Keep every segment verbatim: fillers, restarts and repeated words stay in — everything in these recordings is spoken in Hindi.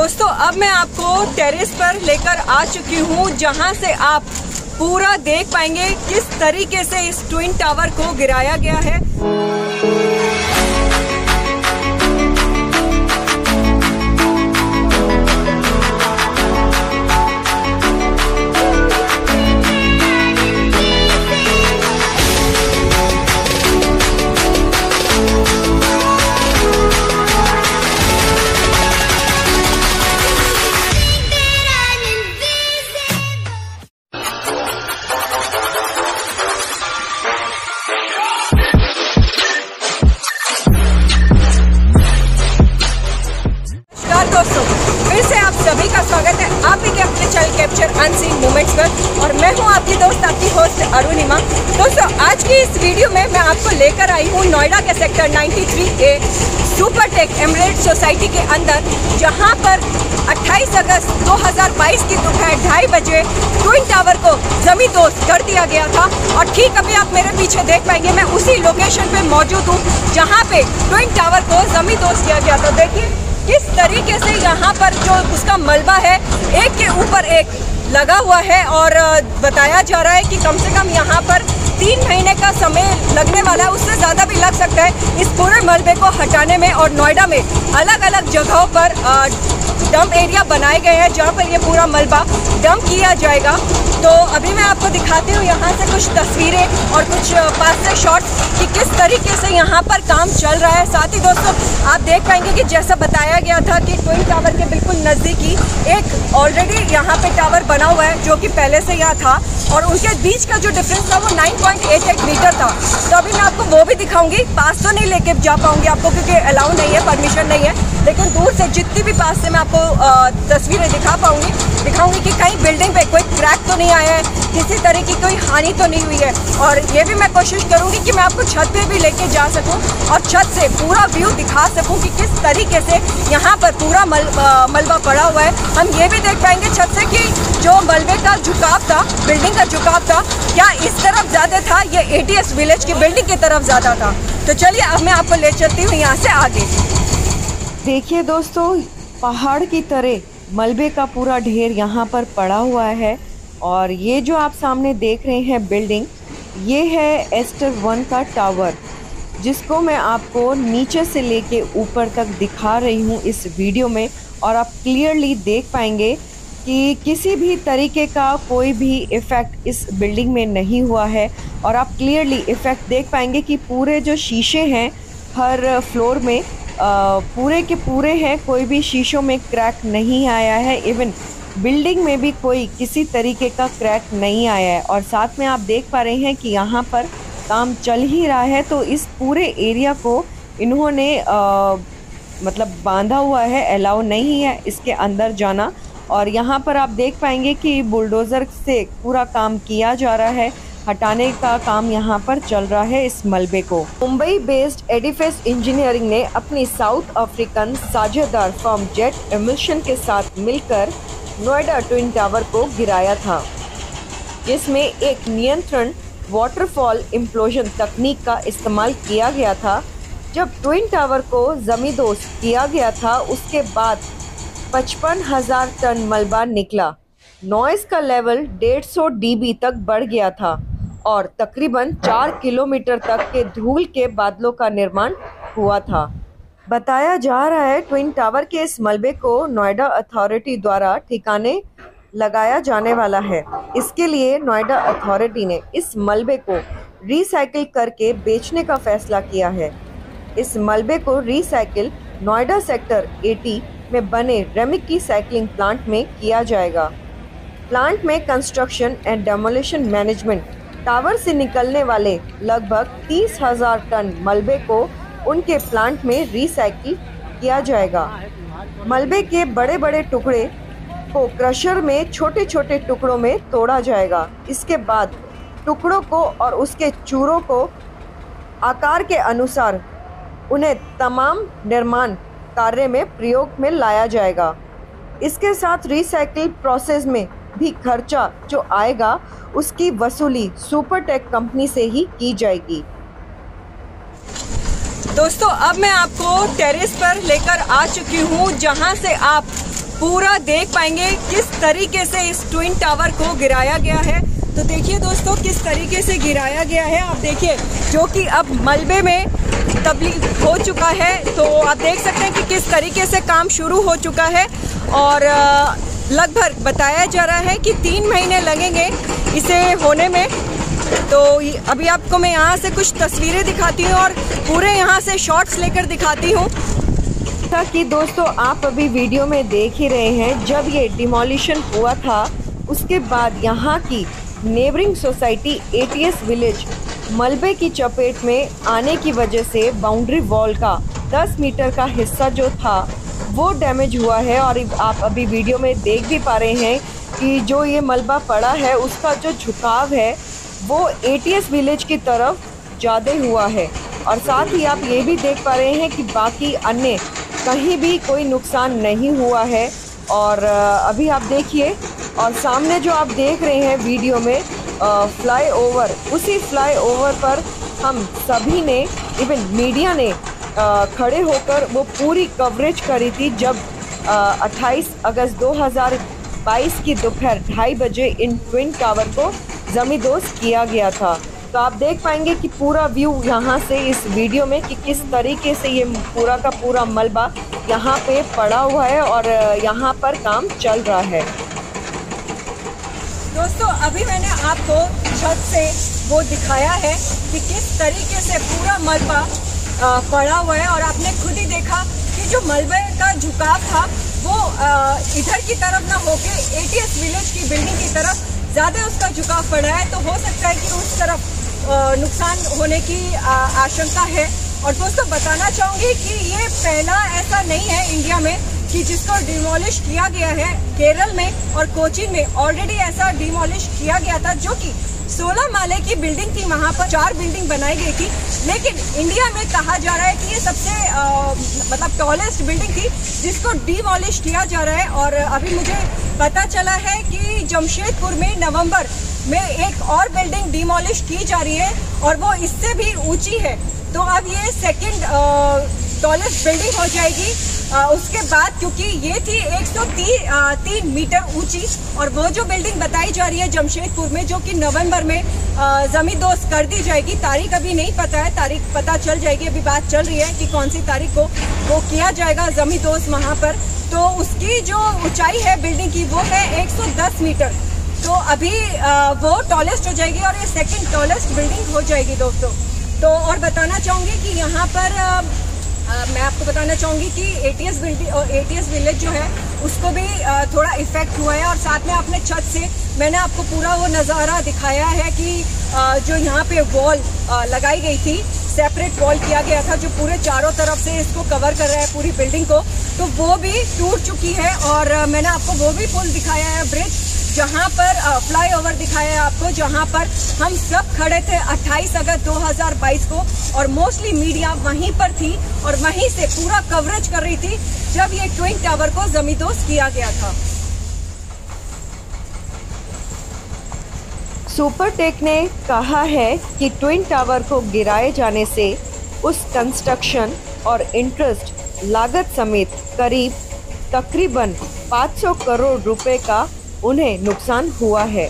दोस्तों अब मैं आपको टेरेस पर लेकर आ चुकी हूँ, जहाँ से आप पूरा देख पाएंगे किस तरीके से इस ट्विन टावर को गिराया गया है। दोस्तों फिर से आप सभी का स्वागत है आप ही के अपने चैनल कैप्चर अनसीन मोमेंट्स पर, और मैं हूं आपकी दोस्त आपकी होस्ट अरुणिमा। दोस्तों आज की इस वीडियो में मैं आपको लेकर आई हूं नोएडा के सेक्टर तिरानवे ए सुपरटेक एमिरेट्स सोसाइटी के अंदर, जहां पर अट्ठाईस अगस्त दो हज़ार बाईस की दोपहर ढाई बजे ट्विन टावर को जमींदोज कर दिया गया था। और ठीक अभी आप मेरे पीछे देख पाएंगे मैं उसी लोकेशन पे मौजूद हूँ जहाँ पे ट्विन टावर को जमींदोज किया गया था। देखिए किस तरीके से यहाँ पर जो उसका मलबा है एक के ऊपर एक लगा हुआ है, और बताया जा रहा है कि कम से कम यहाँ पर तीन महीने का समय लगने वाला है, उससे ज़्यादा भी लग सकता है इस पूरे मलबे को हटाने में। और नोएडा में अलग अलग जगहों पर डंप एरिया बनाए गए हैं जहाँ पर ये पूरा मलबा डंप किया जाएगा। तो अभी मैं आपको दिखाती हूँ यहाँ से कुछ तस्वीरें और कुछ पास से शॉट्स कि किस तरीके से यहाँ पर काम चल रहा है। साथ ही दोस्तों आप देख पाएंगे कि जैसा बताया गया था कि ट्विन टावर के बिल्कुल नज़दीकी एक ऑलरेडी यहाँ पे टावर बना हुआ है जो कि पहले से यहाँ था, और उनके बीच का जो डिफरेंस था वो नौ पॉइंट आठ आठ मीटर था। तो अभी मैं आपको वो भी दिखाऊंगी। पास तो नहीं लेके जा पाऊंगी आपको क्योंकि अलाउ नहीं है, परमिशन नहीं है, लेकिन दूर से जितनी भी पास से मैं आपको तस्वीरें दिखा पाऊंगी दिखाऊंगी कि कहीं बिल्डिंग पे कोई क्रैक तो नहीं आया है, किसी तरह की कोई हानि तो नहीं हुई है। और ये भी मैं कोशिश करूंगी कि मैं आपको छत पे भी लेके जा सकूं और छत से पूरा व्यू दिखा सकूं कि किस तरीके से यहाँ पर पूरा मल, आ, मलबा पड़ा हुआ है। हम ये भी देख पाएंगे छत से कि जो मलबे का झुकाव था, बिल्डिंग का झुकाव था, क्या इस तरफ ज़्यादा था, ये एटीएस विलेज की बिल्डिंग की तरफ ज़्यादा था। तो चलिए अब मैं आपको ले चलती हूँ यहाँ से आगे। देखिए दोस्तों पहाड़ की तरह मलबे का पूरा ढेर यहाँ पर पड़ा हुआ है, और ये जो आप सामने देख रहे हैं बिल्डिंग, ये है एस्टर वन का टावर, जिसको मैं आपको नीचे से लेके ऊपर तक दिखा रही हूँ इस वीडियो में। और आप क्लियरली देख पाएंगे कि किसी भी तरीके का कोई भी इफ़ेक्ट इस बिल्डिंग में नहीं हुआ है, और आप क्लियरली इफ़ेक्ट देख पाएंगे कि पूरे जो शीशे हैं हर फ्लोर में आ, पूरे के पूरे हैं, कोई भी शीशों में क्रैक नहीं आया है। इवन बिल्डिंग में भी कोई किसी तरीके का क्रैक नहीं आया है। और साथ में आप देख पा रहे हैं कि यहाँ पर काम चल ही रहा है, तो इस पूरे एरिया को इन्होंने आ, मतलब बांधा हुआ है, अलाउ नहीं है इसके अंदर जाना। और यहाँ पर आप देख पाएंगे कि बुलडोज़र से पूरा काम किया जा रहा है, हटाने का काम यहाँ पर चल रहा है इस मलबे को। मुंबई बेस्ड एडिफिस इंजीनियरिंग ने अपनी साउथ अफ्रीकन साझेदार फर्म जेट एमल्शन के साथ मिलकर नोएडा ट्विन टावर को गिराया था, जिसमें एक नियंत्रण वाटरफॉल इम्प्लोजन तकनीक का इस्तेमाल किया गया था। जब ट्विन टावर को जमींदोज किया गया था उसके बाद पचपन हजार टन मलबा निकला। नॉइस का लेवल डेढ़ सौ डीबी तक बढ़ गया था और तकरीबन चार किलोमीटर तक के धूल के बादलों का निर्माण हुआ था। बताया जा रहा है ट्विन टावर के इस मलबे को नोएडा अथॉरिटी द्वारा ठिकाने लगाया जाने वाला है। इसके लिए नोएडा अथॉरिटी ने इस मलबे को रिसाइकिल करके बेचने का फैसला किया है। इस मलबे को रिसाइकिल नोएडा सेक्टर अस्सी में बने रेमिकी साइक्लिंग प्लांट में किया जाएगा। प्लांट में construction and demolition management tower से निकलने वाले लगभग तीस हजार टन मलबे को उनके प्लांट में रिसाइकिल किया जाएगा। मलबे के बड़े बड़े टुकड़े को क्रशर में छोटे छोटे टुकड़ों में तोड़ा जाएगा। इसके बाद टुकड़ों को और उसके चूरों को आकार के अनुसार उन्हें तमाम निर्माण कार्य में प्रयोग में लाया जाएगा। इसके साथ रिसाइकिल प्रोसेस में भी खर्चा जो आएगा उसकी वसूली सुपरटेक कंपनी से ही की जाएगी। दोस्तों अब मैं आपको टेरेस पर लेकर आ चुकी हूँ जहाँ से आप पूरा देख पाएंगे किस तरीके से इस ट्विन टावर को गिराया गया है। तो देखिए दोस्तों किस तरीके से गिराया गया है, आप देखिए, जो कि अब मलबे में तब्दील हो चुका है। तो आप देख सकते हैं कि किस तरीके से काम शुरू हो चुका है और लगभग बताया जा रहा है कि तीन महीने लगेंगे इसे होने में। तो अभी आपको मैं यहाँ से कुछ तस्वीरें दिखाती हूँ और पूरे यहाँ से शॉट्स लेकर दिखाती हूँ। ताकि दोस्तों आप अभी वीडियो में देख ही रहे हैं, जब ये डिमोलिशन हुआ था उसके बाद यहाँ की नेबरिंग सोसाइटी एटीएस विलेज मलबे की चपेट में आने की वजह से बाउंड्री वॉल का दस मीटर का हिस्सा जो था वो डैमेज हुआ है। और आप अभी वीडियो में देख भी पा रहे हैं कि जो ये मलबा पड़ा है उसका जो झुकाव है वो एटीएस विलेज की तरफ ज़्यादा हुआ है। और साथ ही आप ये भी देख पा रहे हैं कि बाकी अन्य कहीं भी कोई नुकसान नहीं हुआ है। और अभी आप देखिए, और सामने जो आप देख रहे हैं वीडियो में फ्लाई ओवर, उसी फ्लाई ओवर पर हम सभी ने, इवन मीडिया ने आ, खड़े होकर वो पूरी कवरेज करी थी जब अट्ठाईस अगस्त दो हज़ार बाईस की दोपहर ढाई बजे इन ट्विन टावर को जमींदोज किया गया था। तो आप देख पाएंगे कि पूरा व्यू यहाँ से इस वीडियो में कि किस तरीके से ये पूरा का पूरा मलबा यहाँ पे पड़ा हुआ है और यहाँ पर काम चल रहा है। दोस्तों अभी मैंने आपको छत से वो दिखाया है कि किस तरीके से पूरा मलबा पड़ा हुआ है और आपने खुद ही देखा कि जो मलबे का झुकाव था वो इधर की तरफ ना होके एटीएस विलेज की बिल्डिंग की तरफ ज़्यादा उसका झुकाव पड़ा है। तो हो सकता है कि उस तरफ नुकसान होने की आशंका है। और दोस्तों बताना चाहूँगी कि ये पहला ऐसा नहीं है इंडिया में कि जिसको डिमोलिश किया गया है। केरल में और कोचीन में ऑलरेडी ऐसा डिमोलिश किया गया था, जो कि सोलह माले की बिल्डिंग थी, वहाँ पर चार बिल्डिंग बनाई गई थी। लेकिन इंडिया में कहा जा रहा है कि ये सबसे आ, मतलब टॉलेस्ट बिल्डिंग थी जिसको डिमोलिश किया जा रहा है। और अभी मुझे पता चला है कि जमशेदपुर में नवंबर में एक और बिल्डिंग डिमोलिश की जा रही है और वो इससे भी ऊंची है। तो अब ये सेकंड टॉलेस्ट बिल्डिंग हो जाएगी आ, उसके बाद, क्योंकि ये थी एक सौ तीन मीटर ऊंची। और वो जो बिल्डिंग बताई जा रही है जमशेदपुर में, जो कि नवंबर में जमींदोज कर दी जाएगी, तारीख अभी नहीं पता है, तारीख पता चल जाएगी। अभी बात चल रही है कि कौन सी तारीख को वो किया जाएगा जमींदोज वहाँ पर। तो उसकी जो ऊंचाई है बिल्डिंग की वो है एक सौ दस मीटर। तो अभी आ, वो टॉलेस्ट हो जाएगी और ये सेकंड टॉलेस्ट बिल्डिंग हो जाएगी दोस्तों। तो और बताना चाहूँगी कि यहाँ पर आ, आ, मैं आपको बताना चाहूँगी कि एटीएस बिल्डिंग और एटीएस विलेज जो है उसको भी आ, थोड़ा इफेक्ट हुआ है। और साथ में अपने छत से मैंने आपको पूरा वो नज़ारा दिखाया है कि आ, जो यहाँ पे वॉल लगाई गई थी, सेपरेट वॉल किया गया था जो पूरे चारों तरफ से इसको कवर कर रहा है पूरी बिल्डिंग को, तो वो भी टूट चुकी है। और मैंने आपको वो भी पुल दिखाया है, ब्रिज, जहाँ पर फ्लाई ओवर दिखाया है आपको, जहाँ पर हम सब खड़े थे अट्ठाईस अगस्त दो हज़ार बाईस को। और मोस्टली मीडिया वहीं पर थी और वहीं से पूरा कवरेज कर रही थी जब ये ट्विन टावर को जमींदोज किया गया था। सुपरटेक ने कहा है कि ट्विन टावर को गिराए जाने से उस कंस्ट्रक्शन और इंटरेस्ट लागत समेत करीब तकरीबन पाँच सौ करोड़ रुपए का उन्हें नुकसान हुआ है।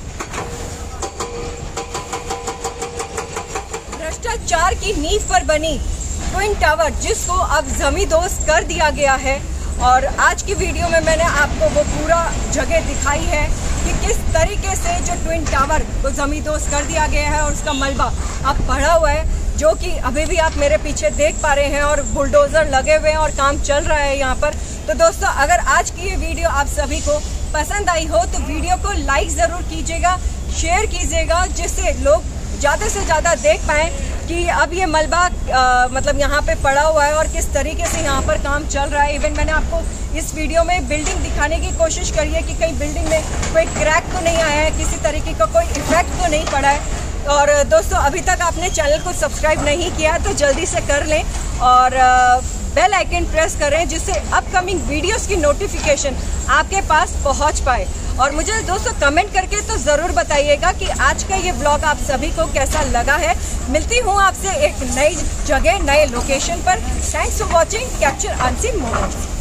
भ्रष्टाचार की नींव पर बनी ट्विन टावर जिसको अब जमींदोज कर दिया गया है। और आज की वीडियो में मैंने आपको वो पूरा जगह दिखाई है कि किस तरीके से जो ट्विन टावर को जमींदोज कर दिया गया है और उसका मलबा अब पड़ा हुआ है, जो कि अभी भी आप मेरे पीछे देख पा रहे हैं और बुलडोजर लगे हुए हैं और काम चल रहा है यहाँ पर। तो दोस्तों अगर आज की ये वीडियो आप सभी को पसंद आई हो तो वीडियो को लाइक ज़रूर कीजिएगा, शेयर कीजिएगा, जिससे लोग ज़्यादा से ज़्यादा देख पाएँ कि अब ये मलबा आ, मतलब यहाँ पे पड़ा हुआ है और किस तरीके से यहाँ पर काम चल रहा है। इवन मैंने आपको इस वीडियो में बिल्डिंग दिखाने की कोशिश करी है कि कहीं बिल्डिंग में कोई क्रैक तो नहीं आया है, किसी तरीके का कोई इफेक्ट तो नहीं पड़ा है। और दोस्तों अभी तक आपने चैनल को सब्सक्राइब नहीं किया तो जल्दी से कर लें और बेल आइकन प्रेस करें, जिससे अपकमिंग वीडियोस की नोटिफिकेशन आपके पास पहुंच पाए। और मुझे दोस्तों कमेंट करके तो ज़रूर बताइएगा कि आज का ये ब्लॉग आप सभी को कैसा लगा है। मिलती हूँ आपसे एक नई जगह, नए लोकेशन पर। Thanks for watching capture unseen moments.